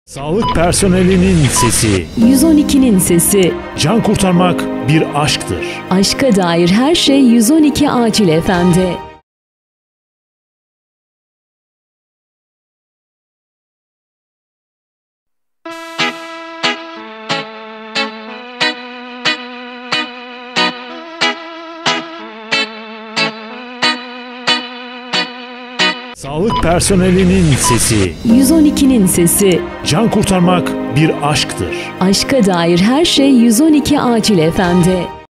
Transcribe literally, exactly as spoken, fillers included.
Sağlık personelinin sesi. yüz on ikinin sesi. Can kurtarmak bir aşktır. Aşka dair her şey yüz on iki Acil F M'de. Sağlık personelinin sesi. yüz on ikinin sesi. Can kurtarmak bir aşktır. Aşka dair her şey yüz on iki Acil F M'de.